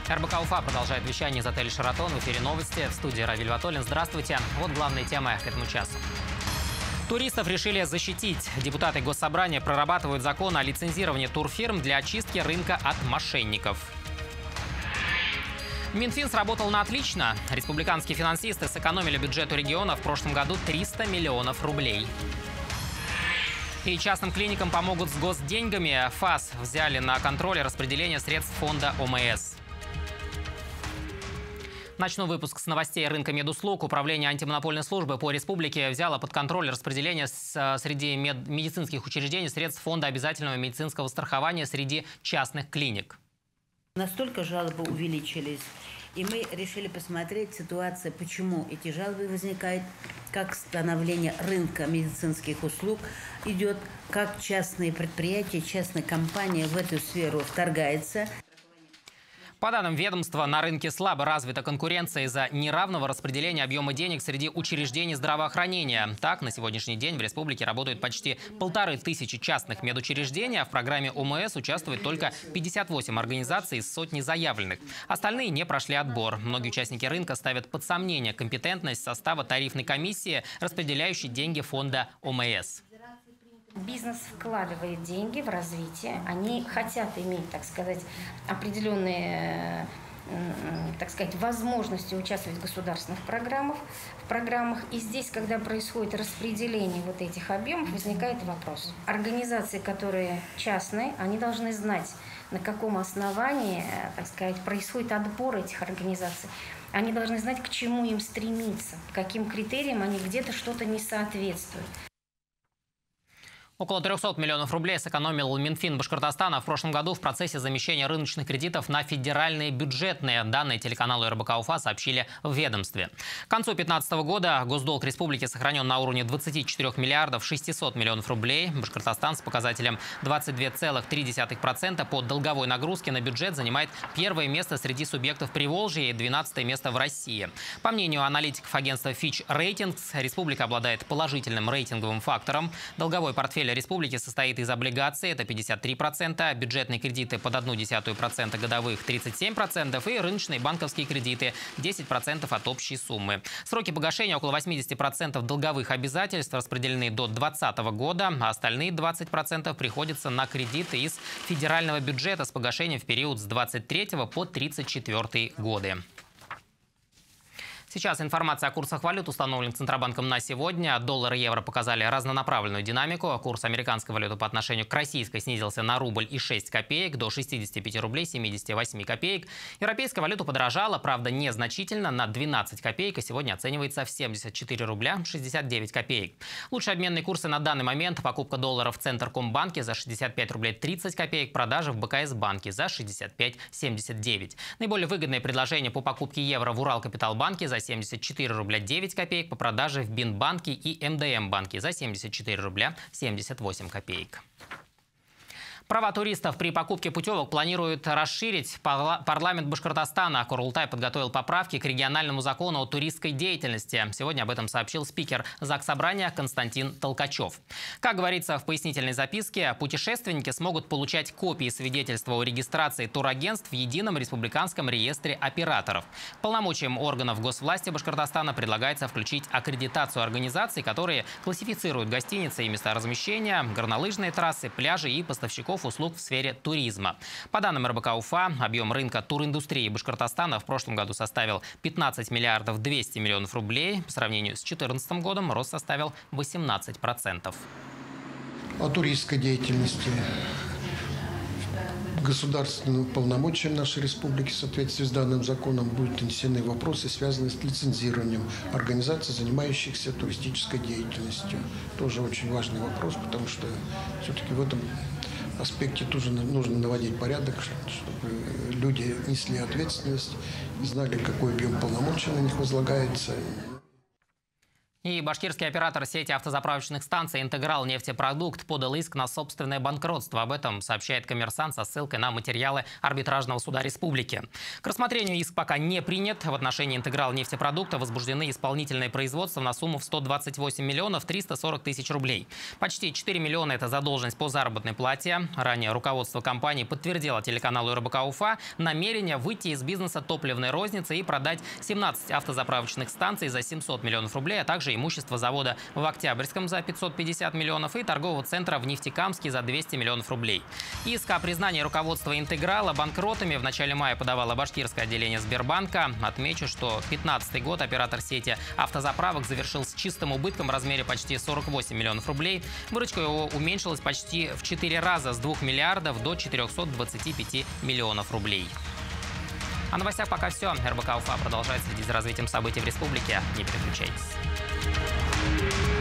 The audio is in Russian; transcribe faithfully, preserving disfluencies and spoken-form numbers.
эр бэ ка Уфа продолжает вещание из отеля «Шератон». В эфире новости. В студии Равиль Ватолин. Здравствуйте. Вот главные темы к этому часу. Туристов решили защитить. Депутаты Госсобрания прорабатывают закон о лицензировании турфирм для очистки рынка от мошенников. Минфин сработал на отлично. Республиканские финансисты сэкономили бюджету региона в прошлом году триста миллионов рублей. И частным клиникам помогут с госденьгами. ФАС взяли на контроль распределение средств фонда о эм эс. Начну выпуск с новостей рынка медуслуг. Управление антимонопольной службы по республике взяло под контроль распределение среди мед... медицинских учреждений средств фонда обязательного медицинского страхования среди частных клиник. Настолько жалобы увеличились, и мы решили посмотреть ситуацию, почему эти жалобы возникают, как становление рынка медицинских услуг идет, как частные предприятия, частные компании в эту сферу вторгаются. По данным ведомства, на рынке слабо развита конкуренция из-за неравного распределения объема денег среди учреждений здравоохранения. Так, на сегодняшний день в республике работают почти полторы тысячи частных медучреждений, а в программе о эм эс участвует только пятьдесят восемь организаций из сотни заявленных. Остальные не прошли отбор. Многие участники рынка ставят под сомнение компетентность состава тарифной комиссии, распределяющей деньги фонда о эм эс. Бизнес вкладывает деньги в развитие, они хотят иметь, так сказать, определенные, так сказать, возможности участвовать в государственных программах, в программах. И здесь, когда происходит распределение вот этих объемов, возникает вопрос. Организации, которые частные, они должны знать, на каком основании, так сказать, происходит отбор этих организаций. Они должны знать, к чему им стремиться, каким критериям они где-то что-то не соответствуют. Около трёхсот миллионов рублей сэкономил Минфин Башкортостана в прошлом году в процессе замещения рыночных кредитов на федеральные бюджетные. Данные телеканалу эр бэ ка Уфа сообщили в ведомстве. К концу две тысячи пятнадцатого года госдолг республики сохранен на уровне двадцати четырёх миллиардов шестисот миллионов рублей. Башкортостан с показателем двадцать две целых три десятых процента по долговой нагрузке на бюджет занимает первое место среди субъектов Приволжья и двенадцатое место в России. По мнению аналитиков агентства Fitch Ratings, республика обладает положительным рейтинговым фактором. Долговой портфель республики состоит из облигаций, это пятьдесят три процента, бюджетные кредиты под одну десятую процента годовых тридцать семь процентов и рыночные банковские кредиты десять процентов от общей суммы. Сроки погашения около восьмидесяти процентов долговых обязательств распределены до две тысячи двадцатого года, а остальные двадцать процентов приходятся на кредиты из федерального бюджета с погашением в период с двадцать третьего по тридцать четвёртый годы. Сейчас информация о курсах валют, установленных Центробанком на сегодня. Доллар и евро показали разнонаправленную динамику. Курс американской валюты по отношению к российской снизился на рубль и шесть копеек до шестидесяти пяти рублей семидесяти восьми копеек. Европейская валюта подорожала, правда, незначительно, на двенадцать копеек, и сегодня оценивается в семьдесят четыре рубля шестьдесят девять копеек. Лучшие обменные курсы на данный момент: покупка долларов в Центркомбанке за шестьдесят пять рублей тридцать копеек, продажа в бэ ка эс банке за шестьдесят пять семьдесят девять. Наиболее выгодное предложение по покупке евро в Уралкапиталбанке за семьдесят четыре рубля девять копеек, по продаже в Бинбанке и эм дэ эм банке за семьдесят четыре рубля семьдесят восемь копеек. Права туристов при покупке путевок планируют расширить. Парламент Башкортостана Курултай подготовил поправки к региональному закону о туристской деятельности. Сегодня об этом сообщил спикер Заксобрания Константин Толкачев. Как говорится в пояснительной записке, путешественники смогут получать копии свидетельства о регистрации турагентств в едином республиканском реестре операторов. Полномочиям органов госвласти Башкортостана предлагается включить аккредитацию организаций, которые классифицируют гостиницы и места размещения, горнолыжные трассы, пляжи и поставщиков услуг в сфере туризма. По данным эр бэ ка Уфа, объем рынка туриндустрии Башкортостана в прошлом году составил пятнадцать миллиардов двести миллионов рублей. По сравнению с две тысячи четырнадцатым годом рост составил восемнадцать процентов. О туристской деятельности. Государственным полномочиям нашей республики в соответствии с данным законом будут внесены вопросы, связанные с лицензированием организаций, занимающихся туристической деятельностью. Тоже очень важный вопрос, потому что все-таки в этом аспекте тоже нужно наводить порядок, чтобы люди несли ответственность, знали, какой объем полномочий на них возлагается. И башкирский оператор сети автозаправочных станций «Интеграл Нефтепродукт» подал иск на собственное банкротство. Об этом сообщает «Коммерсант» со ссылкой на материалы арбитражного суда республики. К рассмотрению иск пока не принят. В отношении «Интеграл Нефтепродукта» возбуждены исполнительные производства на сумму в сто двадцать восемь миллионов триста сорок тысяч рублей. Почти четыре миллиона – это задолженность по заработной плате. Ранее руководство компании подтвердило телеканалу эр бэ ка Уфа намерение выйти из бизнеса топливной розницы и продать семнадцать автозаправочных станций за семьсот миллионов рублей, а также имущество завода в Октябрьском за пятьсот пятьдесят миллионов и торгового центра в Нефтекамске за двести миллионов рублей. Иск о признании руководства «Интеграла» банкротами в начале мая подавало башкирское отделение Сбербанка. Отмечу, что две тысячи пятнадцатый год оператор сети автозаправок завершил с чистым убытком в размере почти сорок восемь миллионов рублей. Выручка его уменьшилась почти в четыре раза, с двух миллиардов до четырёхсот двадцати пяти миллионов рублей. О новостях пока все. эр бэ ка Уфа продолжает следить за развитием событий в республике. Не переключайтесь.